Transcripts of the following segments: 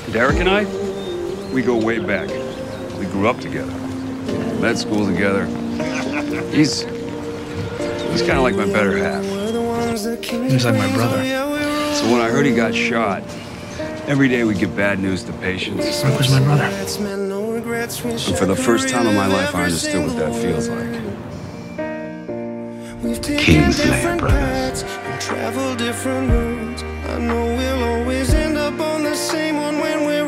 Derek and I, we go way back. We grew up together. Med school together. He's kind of like my better half. He's like my brother. So when I heard he got shot, every day we give bad news to patients. Where was my brother? And for the first time in my life, I understood what that feels like. Kingslayer brothers. Travel different roads. I know we'll always end up on the same one when we're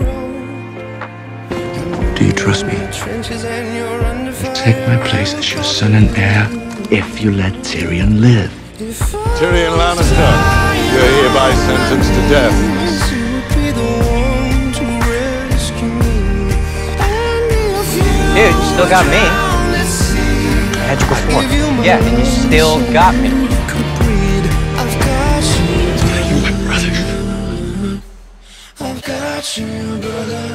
old. Do you trust me? Take my place as your son and heir if you let Tyrion live. Tyrion Lannister, you're hereby sentenced to death. Dude, you still got me. I had you before. Yeah, and you still got me. You my brother. I've got you, brother.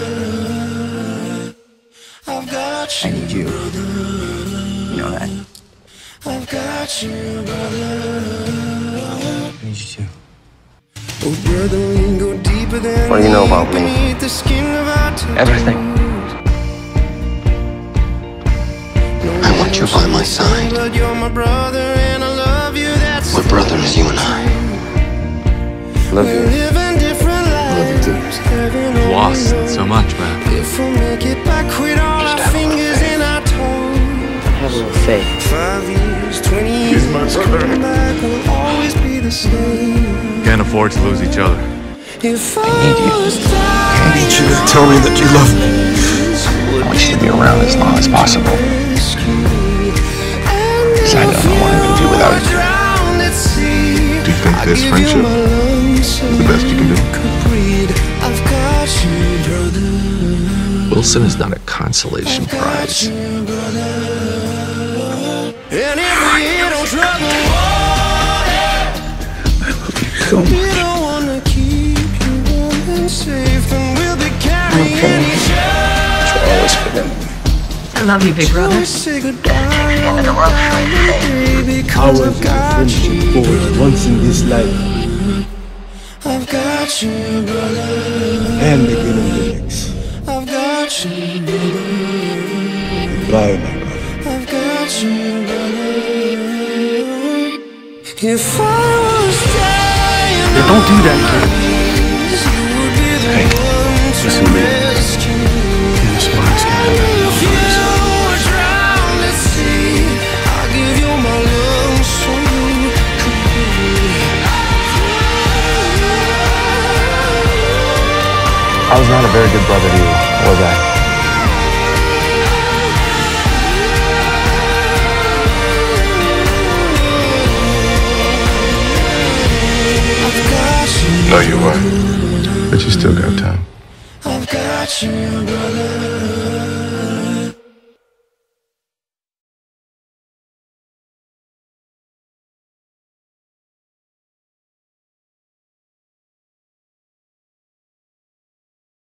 I've got you. I need you. You know that. I've got you, brother. I need you too. Oh, brother, we can go deeper than What do you know about me? the skin of our Everything. I want you by my side. But you're my brother and I love you. That's We're brothers, you and I. Love you. living different lives. Love you too. Lost so much, man. If we make it back with all our fingers and our toes. Have a little faith. 5 years, 20 years, He's my brother. coming back will always be the same. Can't afford to lose each other. If I need you. was I need you to tell me that you love me. I want you to be around as long as possible. Because I don't know what I'm going to do without you. Do you think this friendship is the best you can do? Wilson is not a consolation prize. And every year don't trouble. I love you so much. We don't wanna keep you warm and safe, and we'll be carrying each other. Always for them. I love you, big brother. Say goodbye on the day because I've got you. Once in this life I've got you, brother. and begin in the next. I've got you, brother. Bye, my brother. I've got you, brother. If I was dying, Don't do that, kid. you would be the Hey, one to listen to me. rescue me. You're the smartest guy I've ever known. If you were drowned at sea, I'll give you my love so you could breathe. I was not a very good brother to you, was I? No, you weren't. But you still got time. I've got you, brother.